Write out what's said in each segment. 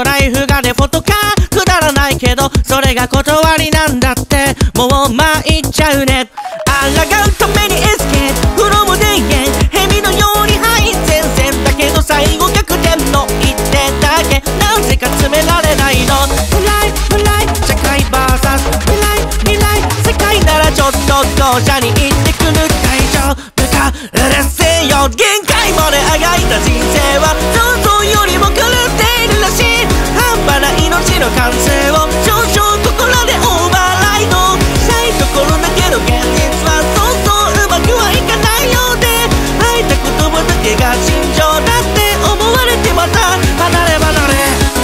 イフがデフォとかくだらないけど、それが断りなんだって、もう参っちゃうね。抗うためにエスケープフロム田園、蛇のように敗前線だけど最後逆転の一手だけ、なぜか詰められないの。未来未来社会 VS 未来世界ならちょっと同社に行ってくる。大丈夫かうるせえよ、限界まであがいた人生は想像よりも狂っているらしい。半端な命の完成を少々ここらでオーバーライドしたいところだけど、現実はそうそううまくはいかないようで、吐いた言葉だけが心情だって思われてまた離れ離れ。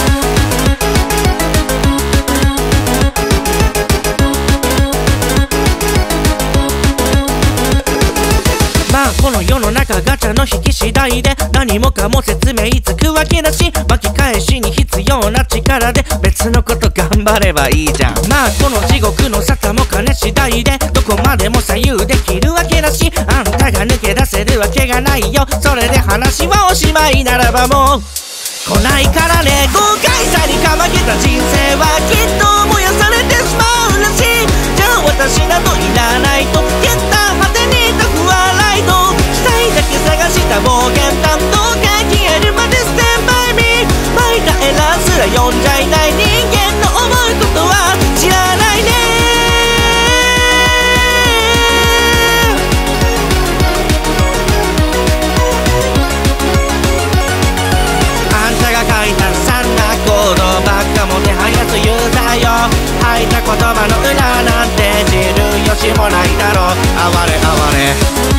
まあこの世の中ガチャの引き次第で何もかも説明つくわけだし、巻き返しに必要な力で別のこと頑張ればいいじゃん。まあこの地獄の沙汰も金次第でどこまでも左右できるわけだし、あんたが抜け出せるわけがないよ。それで話はおしまいならばもう来ないからね。豪快さにかまけた人生はきっと燃やされてしまうらしい。じゃあ私などいらないと言った果てにタフはライドしたいだけ探した暴言担当が消えるまでステンバイミー。巻いたエラーすら読んじゃいない人間の思うことは知らないね。あんたが書いたさんな行動ばっかもてはやつユーザーよ。吐いた言葉の裏なんて知る由もないだろう。哀れ哀れ